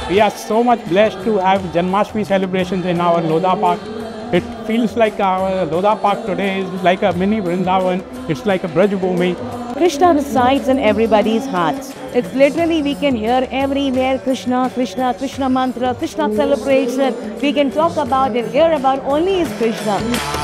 We are so much blessed to have Janmashtami celebrations in our Lodha Park. It feels like our Lodha Park today is like a mini Vrindavan. It's like a Braj Bhumi. Krishna resides in everybody's hearts. It's literally, we can hear everywhere Krishna, Krishna, Krishna mantra, Krishna celebration. We can talk about it, hear about only is Krishna.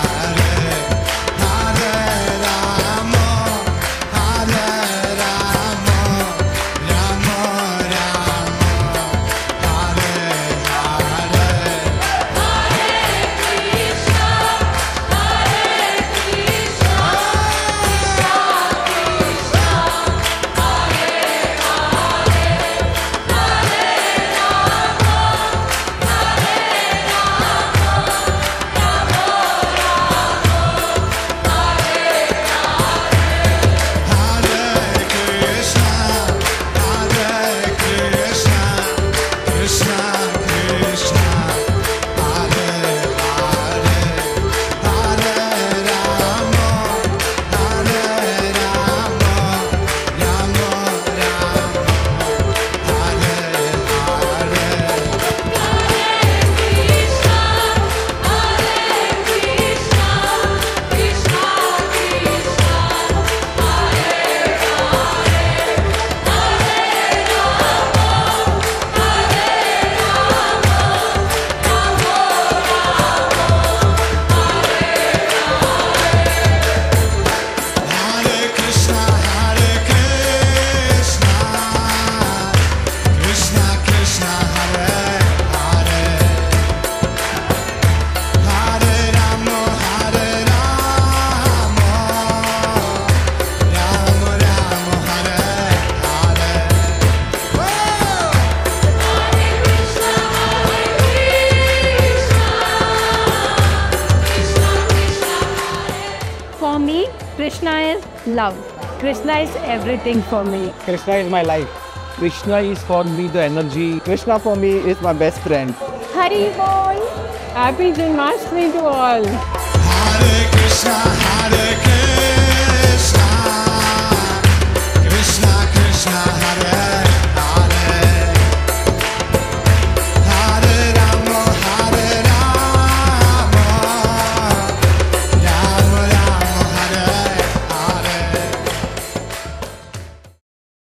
For me, Krishna is love. Krishna is everything for me. Krishna is my life. Krishna is for me the energy. Krishna for me is my best friend. Hari Bol. Happy Janmashtami to all. Hare Krishna, Hare Krishna.